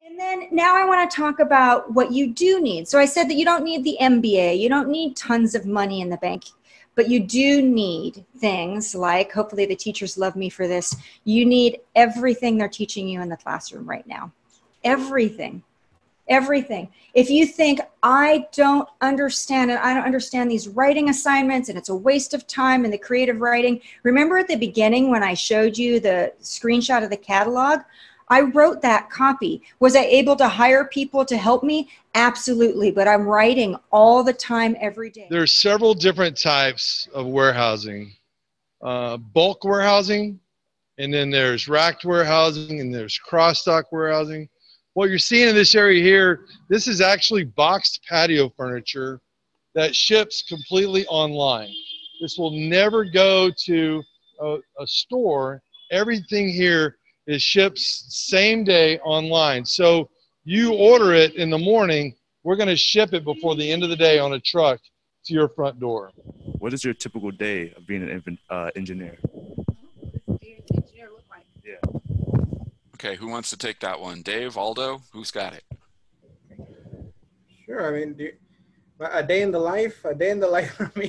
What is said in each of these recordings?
And then now I want to talk about what you do need. So I said that you don't need the MBA, you don't need tons of money in the bank, but you do need things like, hopefully the teachers love me for this, you need everything they're teaching you in the classroom right now. Everything. Everything. If you think I don't understand it, I don't understand these writing assignments and it's a waste of time in the creative writing. Remember at the beginning when I showed you the screenshot of the catalog? I wrote that copy. Was I able to hire people to help me? Absolutely. But I'm writing all the time, every day. There's several different types of warehousing. Bulk warehousing, and then there's racked warehousing, and there's cross-dock warehousing. What you're seeing in this area here, this is actually boxed patio furniture that ships completely online. This will never go to a store. Everything here is ships same day online. So you order it in the morning, we're going to ship it before the end of the day on a truck to your front door. What is your typical day of being an engineer? Yeah. Okay, who wants to take that one? Dave, Aldo, who's got it? Sure. I mean, a day in the life for me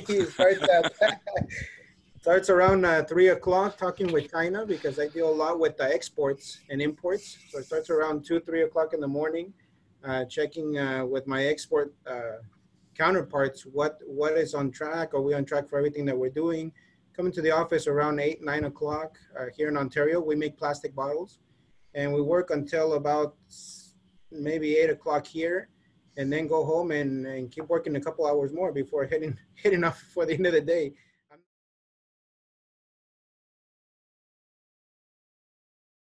starts around 3 o'clock, talking with China because I deal a lot with exports and imports. So it starts around 2, 3 o'clock in the morning, checking with my export counterparts what is on track. Are we on track for everything that we're doing? Coming to the office around 8, 9 o'clock here in Ontario. We make plastic bottles, and we work until about maybe 8 o'clock here, and then go home and keep working a couple hours more before heading off for the end of the day.